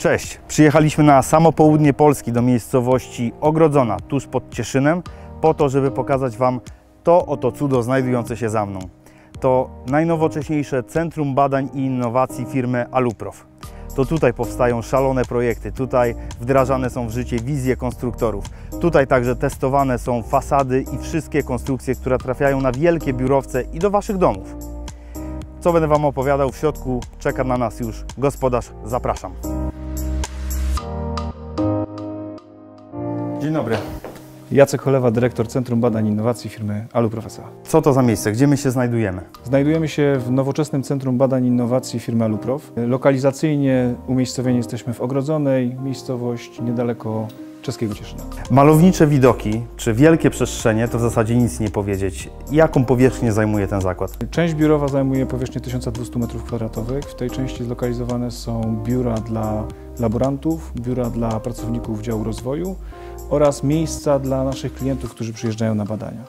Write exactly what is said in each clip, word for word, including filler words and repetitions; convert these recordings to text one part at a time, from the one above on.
Cześć! Przyjechaliśmy na samo południe Polski do miejscowości Ogrodzona, tuż pod Cieszynem, po to, żeby pokazać Wam to oto cudo znajdujące się za mną. To najnowocześniejsze Centrum Badań i Innowacji firmy Aluprof. To tutaj powstają szalone projekty, tutaj wdrażane są w życie wizje konstruktorów. Tutaj także testowane są fasady i wszystkie konstrukcje, które trafiają na wielkie biurowce i do Waszych domów. Co będę Wam opowiadał, w środku czeka na nas już gospodarz. Zapraszam. Dzień dobry. Jacek Cholewa, dyrektor Centrum Badań i Innowacji firmy Aluprof S A. Co to za miejsce? Gdzie my się znajdujemy? Znajdujemy się w nowoczesnym Centrum Badań i Innowacji firmy Aluprof. Lokalizacyjnie umiejscowieni jesteśmy w Ogrodzonej, miejscowość niedaleko czeskiego Cieszyna. Malownicze widoki, czy wielkie przestrzenie, to w zasadzie nic nie powiedzieć. Jaką powierzchnię zajmuje ten zakład? Część biurowa zajmuje powierzchnię tysiąc dwieście metrów kwadratowych. W tej części zlokalizowane są biura dla laborantów, biura dla pracowników działu rozwoju oraz miejsca dla naszych klientów, którzy przyjeżdżają na badania.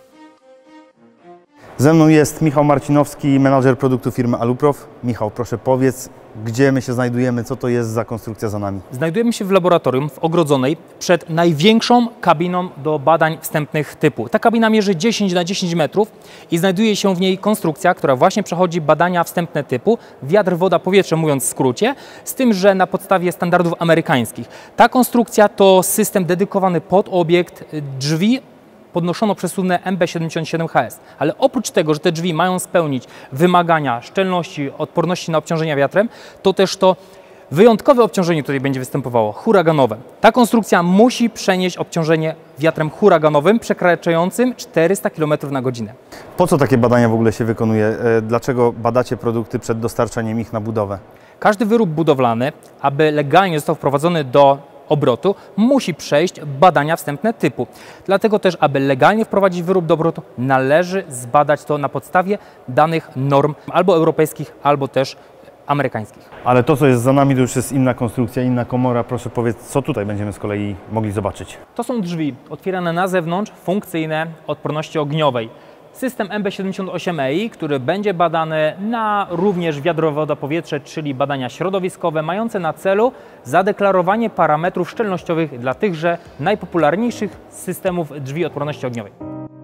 Ze mną jest Michał Marcinowski, menadżer produktu firmy Aluprof. Michał, proszę powiedz, gdzie my się znajdujemy, co to jest za konstrukcja za nami? Znajdujemy się w laboratorium w Ogrodzonej przed największą kabiną do badań wstępnych typu. Ta kabina mierzy dziesięć na dziesięć metrów i znajduje się w niej konstrukcja, która właśnie przechodzi badania wstępne typu wiatr, woda, powietrze, mówiąc w skrócie, z tym, że na podstawie standardów amerykańskich. Ta konstrukcja to system dedykowany pod obiekt drzwi podnoszono przesuwne M B siedemdziesiąt siedem H S. Ale oprócz tego, że te drzwi mają spełnić wymagania szczelności, odporności na obciążenia wiatrem, to też to wyjątkowe obciążenie tutaj będzie występowało, huraganowe. Ta konstrukcja musi przenieść obciążenie wiatrem huraganowym przekraczającym czterysta kilometrów na godzinę. Po co takie badania w ogóle się wykonuje? Dlaczego badacie produkty przed dostarczaniem ich na budowę? Każdy wyrób budowlany, aby legalnie został wprowadzony do obrotu, musi przejść badania wstępne typu. Dlatego też, aby legalnie wprowadzić wyrób do obrotu, należy zbadać to na podstawie danych norm albo europejskich, albo też amerykańskich. Ale to, co jest za nami, to już jest inna konstrukcja, inna komora. Proszę powiedz, co tutaj będziemy z kolei mogli zobaczyć? To są drzwi otwierane na zewnątrz, funkcyjne, odporności ogniowej. System M B siedemdziesiąt osiem E I, który będzie badany na również wiatr, woda, powietrze, czyli badania środowiskowe, mające na celu zadeklarowanie parametrów szczelnościowych dla tychże najpopularniejszych systemów drzwi odporności ogniowej.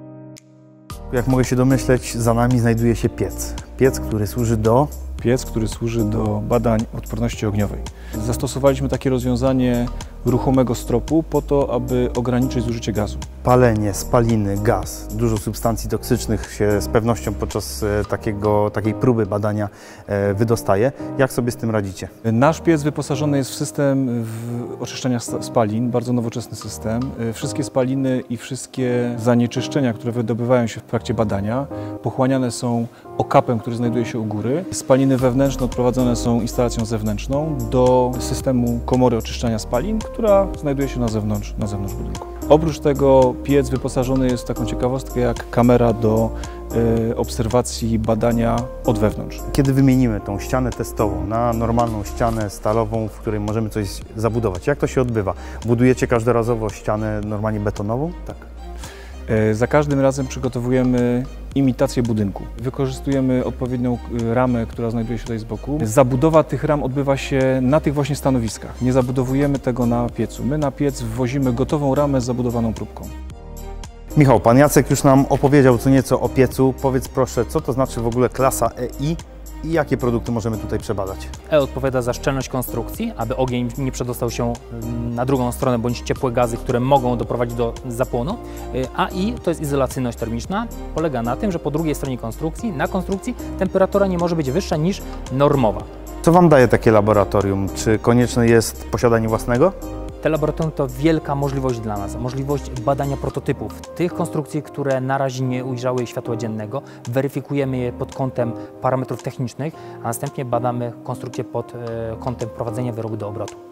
Jak mogę się domyśleć, za nami znajduje się piec. Piec, który służy do... Piec, który służy do badań odporności ogniowej. Zastosowaliśmy takie rozwiązanie ruchomego stropu po to, aby ograniczyć zużycie gazu. Palenie, spaliny, gaz, dużo substancji toksycznych się z pewnością podczas takiego, takiej próby badania wydostaje. Jak sobie z tym radzicie? Nasz piec wyposażony jest w system w oczyszczania spalin, bardzo nowoczesny system. Wszystkie spaliny i wszystkie zanieczyszczenia, które wydobywają się w trakcie badania, pochłaniane są okapem, który znajduje się u góry. Spaliny wewnętrzne odprowadzone są instalacją zewnętrzną do systemu komory oczyszczania spalin, która znajduje się na zewnątrz, na zewnątrz budynku. Oprócz tego piec wyposażony jest w taką ciekawostkę jak kamera do y, obserwacji badania od wewnątrz. Kiedy wymienimy tą ścianę testową na normalną ścianę stalową, w której możemy coś zabudować, jak to się odbywa? Budujecie każdorazowo ścianę normalnie betonową? Tak. Za każdym razem przygotowujemy imitację budynku. Wykorzystujemy odpowiednią ramę, która znajduje się tutaj z boku. Zabudowa tych ram odbywa się na tych właśnie stanowiskach. Nie zabudowujemy tego na piecu. My na piec wwozimy gotową ramę z zabudowaną próbką. Michał, pan Jacek już nam opowiedział co nieco o piecu. Powiedz proszę, co to znaczy w ogóle klasa E I i jakie produkty możemy tutaj przebadać? E odpowiada za szczelność konstrukcji, aby ogień nie przedostał się na drugą stronę, bądź ciepłe gazy, które mogą doprowadzić do zapłonu. A I to jest izolacyjność termiczna. Polega na tym, że po drugiej stronie konstrukcji, na konstrukcji temperatura nie może być wyższa niż normowa. Co Wam daje takie laboratorium? Czy konieczne jest posiadanie własnego? Te laboratorium to wielka możliwość dla nas, możliwość badania prototypów, tych konstrukcji, które na razie nie ujrzały światła dziennego, weryfikujemy je pod kątem parametrów technicznych, a następnie badamy konstrukcję pod kątem wprowadzenia wyrobu do obrotu.